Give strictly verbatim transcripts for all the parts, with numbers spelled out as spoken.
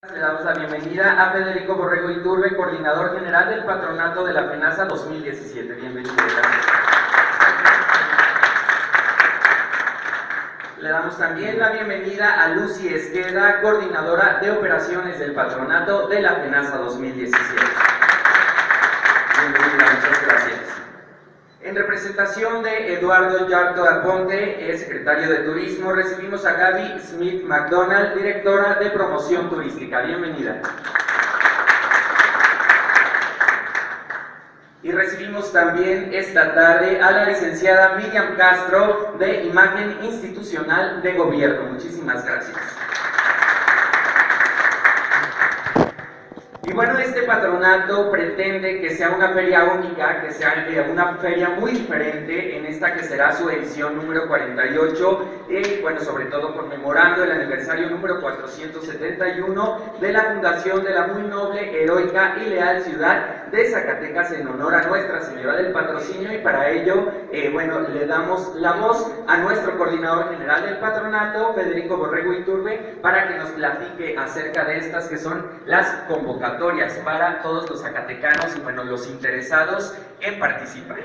Le damos la bienvenida a Federico Borrego Iturbe, coordinador general del Patronato de la FENASA dos mil diecisiete. Bienvenido. Le damos también la bienvenida a Lucy Esqueda, coordinadora de operaciones del Patronato de la FENASA dos mil diecisiete. Bienvenida, muchas gracias. En representación de Eduardo Yarto Aponte, el secretario de Turismo, recibimos a Gaby Smith McDonald, directora de Promoción Turística. Bienvenida. Y recibimos también esta tarde a la licenciada Miriam Castro, de Imagen Institucional de Gobierno. Muchísimas gracias. Y bueno, este patronato pretende que sea una feria única, que sea una feria muy diferente en esta que será su edición número cuarenta y ocho, y bueno, sobre todo conmemorando el aniversario número cuatrocientos setenta y uno de la fundación de la muy noble, heroica y leal ciudad de Zacatecas, en honor a Nuestra Señora del Patrocinio. Y para ello, eh, bueno, le damos la voz a nuestro coordinador general del patronato, Federico Borrego Iturbe, para que nos platique acerca de estas que son las convocatorias para todos los zacatecanos y bueno, los interesados en participar.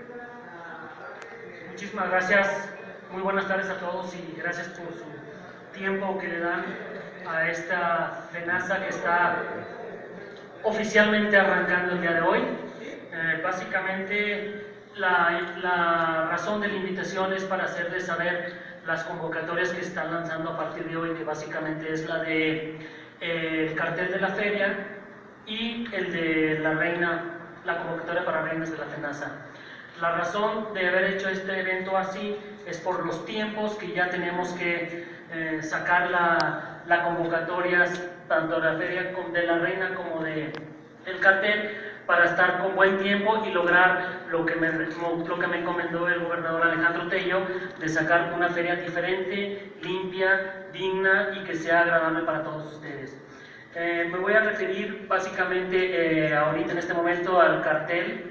Muchísimas gracias, muy buenas tardes a todos y gracias por su tiempo que le dan a esta FENASA que está oficialmente arrancando el día de hoy. Eh, básicamente la, la razón de la invitación es para hacerles saber las convocatorias que están lanzando a partir de hoy, que básicamente es la de eh, el cartel de la feria y el de la reina, la convocatoria para reinas de la FENASA. La razón de haber hecho este evento así es por los tiempos que ya tenemos que eh, sacar la, la convocatoria, tanto de la feria de la reina como de el cartel, para estar con buen tiempo y lograr lo que me, lo que me encomendó el gobernador Alejandro Tello, de sacar una feria diferente, limpia, digna y que sea agradable para todos ustedes. Eh, me voy a referir básicamente eh, ahorita en este momento al cartel.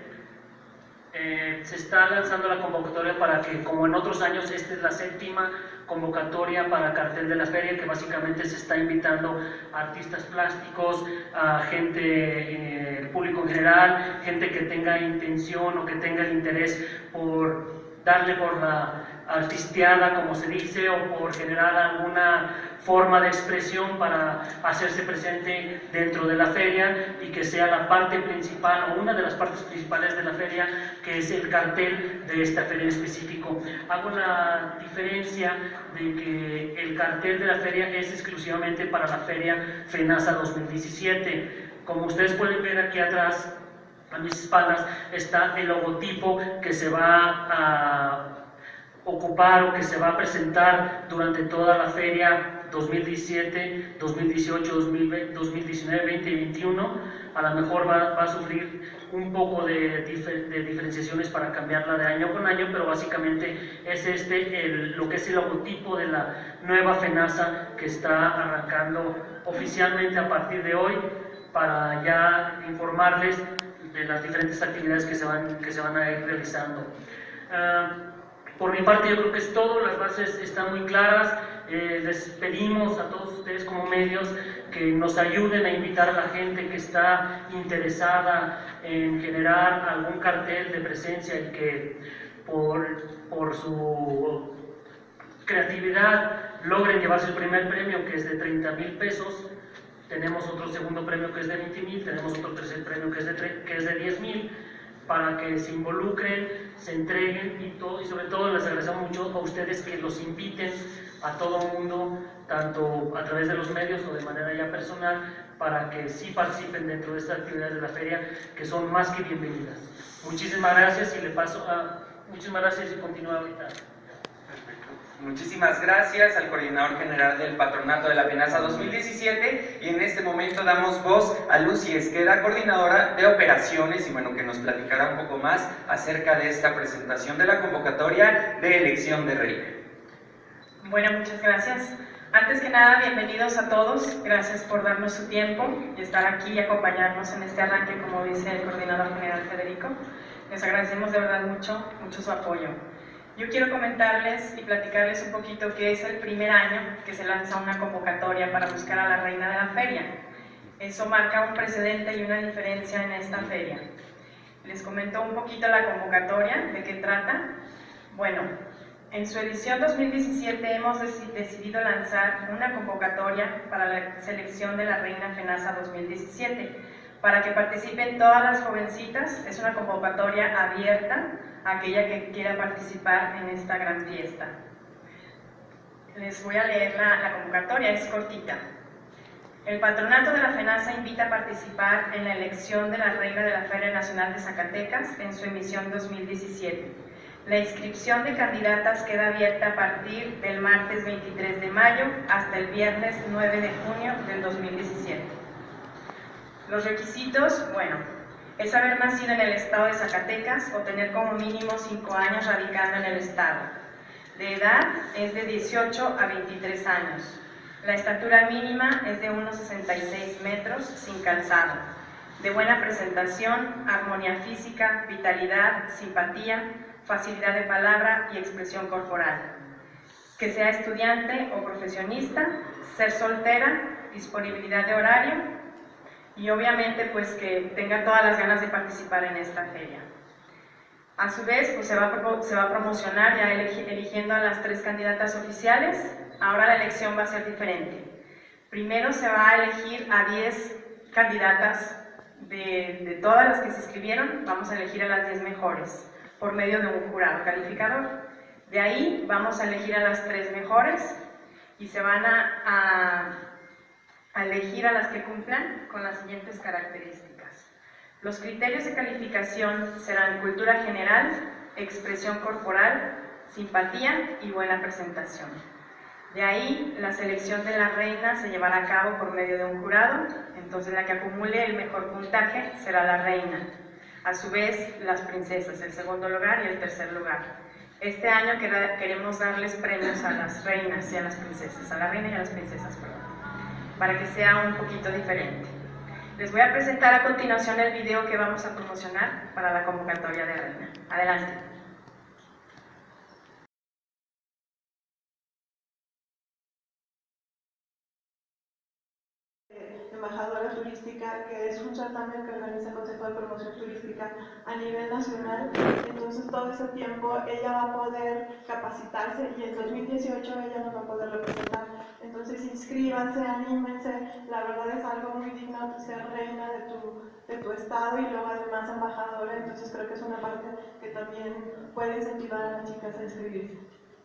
Eh, se está lanzando la convocatoria para que, como en otros años, esta es la séptima convocatoria para cartel de la feria, que básicamente se está invitando a artistas plásticos, a gente, eh, el público en general, gente que tenga intención o que tenga el interés por darle por la artisteada, como se dice, o por generar alguna forma de expresión para hacerse presente dentro de la feria, y que sea la parte principal o una de las partes principales de la feria, que es el cartel de esta feria en específico. Hago la diferencia de que el cartel de la feria es exclusivamente para la feria FENASA dos mil diecisiete. Como ustedes pueden ver aquí atrás, a mis espaldas, está el logotipo que se va a ocupar o que se va a presentar durante toda la feria dos mil diecisiete, dos mil dieciocho, dos mil veinte, dos mil diecinueve, veinte y veintiuno. A lo mejor va, va a sufrir un poco de, difer, de diferenciaciones para cambiarla de año con año, pero básicamente es este el, lo que es el logotipo de la nueva FENASA, que está arrancando oficialmente a partir de hoy, para ya informarles de las diferentes actividades que se van, que se van a ir realizando. Uh, por mi parte yo creo que es todo, las bases están muy claras. Eh, les pedimos a todos ustedes como medios que nos ayuden a invitar a la gente que está interesada en generar algún cartel de presencia y que por, por su creatividad logren llevarse el primer premio, que es de treinta mil pesos. Tenemos otro segundo premio que es de veinte mil, tenemos otro tercer premio que es de, que es de diez mil, para que se involucren, se entreguen y, todo, y sobre todo les agradecemos mucho a ustedes que los inviten a todo el mundo, tanto a través de los medios o de manera ya personal, para que sí participen dentro de estas actividades de la feria, que son más que bienvenidas. Muchísimas gracias y le paso a... Muchísimas gracias y continúa ahorita. Muchísimas gracias al coordinador general del Patronato de la FENASA dos mil diecisiete, y en este momento damos voz a Lucy Esqueda, coordinadora de operaciones, y bueno, que nos platicará un poco más acerca de esta presentación de la convocatoria de elección de reina. Bueno, muchas gracias. Antes que nada, bienvenidos a todos, gracias por darnos su tiempo y estar aquí y acompañarnos en este arranque, como dice el coordinador general Federico. Les agradecemos de verdad mucho, mucho su apoyo. Yo quiero comentarles y platicarles un poquito que es el primer año que se lanza una convocatoria para buscar a la reina de la feria. Eso marca un precedente y una diferencia en esta feria. Les comento un poquito la convocatoria, de qué trata. Bueno, en su edición dos mil diecisiete hemos decidido lanzar una convocatoria para la selección de la Reina FENASA dos mil diecisiete, para que participen todas las jovencitas. Es una convocatoria abierta a aquella que quiera participar en esta gran fiesta. Les voy a leer la, la convocatoria, es cortita. El Patronato de la FENASA invita a participar en la elección de la Reina de la Feria Nacional de Zacatecas en su emisión dos mil diecisiete. La inscripción de candidatas queda abierta a partir del martes veintitrés de mayo hasta el viernes nueve de junio del dos mil diecisiete. Los requisitos, bueno, es haber nacido en el estado de Zacatecas o tener como mínimo cinco años radicando en el estado. De edad es de dieciocho a veintitrés años. La estatura mínima es de uno sesenta y seis metros, sin calzado. De buena presentación, armonía física, vitalidad, simpatía, facilidad de palabra y expresión corporal. Que sea estudiante o profesionista, ser soltera, disponibilidad de horario y obviamente pues que tenga todas las ganas de participar en esta feria. A su vez pues se va a, se va a promocionar ya eligiendo a las tres candidatas oficiales. Ahora la elección va a ser diferente. Primero se va a elegir a diez candidatas de, de todas las que se inscribieron, vamos a elegir a las diez mejores por medio de un jurado calificador. De ahí vamos a elegir a las tres mejores y se van a, a, a elegir a las que cumplan con las siguientes características. Los criterios de calificación serán cultura general, expresión corporal, simpatía y buena presentación. De ahí, la selección de la reina se llevará a cabo por medio de un jurado, entonces la que acumule el mejor puntaje será la reina. A su vez, las princesas, el segundo lugar y el tercer lugar. Este año queremos darles premios a las reinas y a las princesas, a la reina y a las princesas, perdón, para que sea un poquito diferente. Les voy a presentar a continuación el video que vamos a promocionar para la convocatoria de reina. Adelante. Embajadora turística, que es un certamen que organiza el Consejo de Promoción Turística a nivel nacional. Entonces todo ese tiempo ella va a poder capacitarse y en dos mil dieciocho ella nos va a poder representar. Entonces inscríbanse, anímense, la verdad es algo muy digno ser reina de tu, de tu estado y luego además embajadora, entonces creo que es una parte que también puede incentivar a las chicas a inscribirse.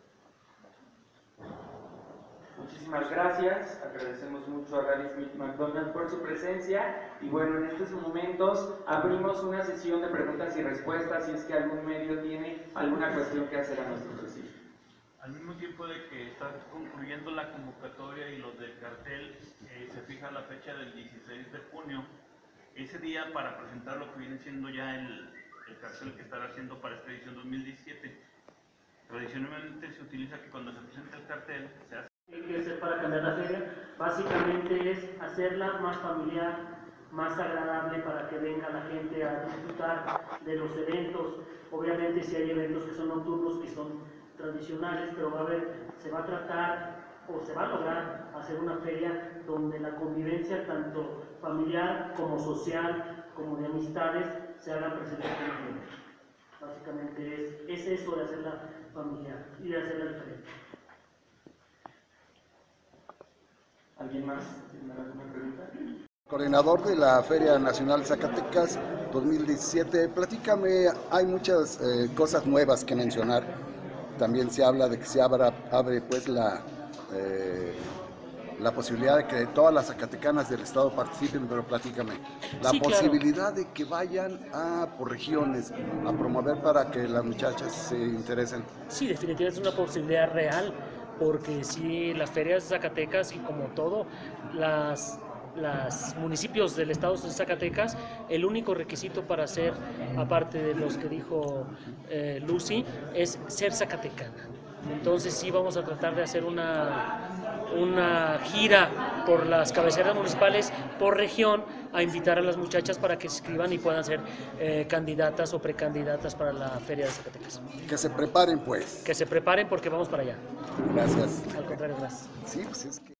Muchísimas gracias, agradecemos mucho a Gladys Smith McDonald por su presencia y bueno, en estos momentos abrimos una sesión de preguntas y respuestas si es que algún medio tiene alguna cuestión que hacer a nuestro presidente. Al mismo tiempo de que está concluyendo la convocatoria y los del cartel, eh, se fija la fecha del dieciséis de junio, ese día para presentar lo que viene siendo ya el, el cartel que estará haciendo para esta edición dos mil diecisiete. Tradicionalmente se utiliza que cuando se presenta el cartel se hace que hacer para cambiar la feria, básicamente es hacerla más familiar, más agradable para que venga la gente a disfrutar de los eventos. Obviamente si hay eventos que son nocturnos, que son tradicionales, pero va a haber, se va a tratar o se va a lograr hacer una feria donde la convivencia tanto familiar como social, como de amistades, se haga presente con la gente. Básicamente es, es eso de hacerla familiar y de hacerla diferente. ¿Alguien más tiene alguna pregunta? Coordinador de la Feria Nacional Zacatecas dos mil diecisiete, platícame, hay muchas eh, cosas nuevas que mencionar. También se habla de que se abra, abre pues la, eh, la posibilidad de que todas las zacatecanas del estado participen, pero platícame, la Sí, posibilidad claro. de que vayan a por regiones a promover para que las muchachas se interesen. Sí, definitivamente es una posibilidad real, porque sí, las ferias de Zacatecas y como todo, las, las municipios del estado de Zacatecas, el único requisito para ser, aparte de los que dijo eh, Lucy, es ser zacatecana. Entonces sí vamos a tratar de hacer una, una gira por las cabeceras municipales por región a invitar a las muchachas para que se inscriban y puedan ser eh, candidatas o precandidatas para la Feria de Zacatecas. Que se preparen pues. Que se preparen porque vamos para allá. Gracias. Al contrario, gracias. Sí, pues es que...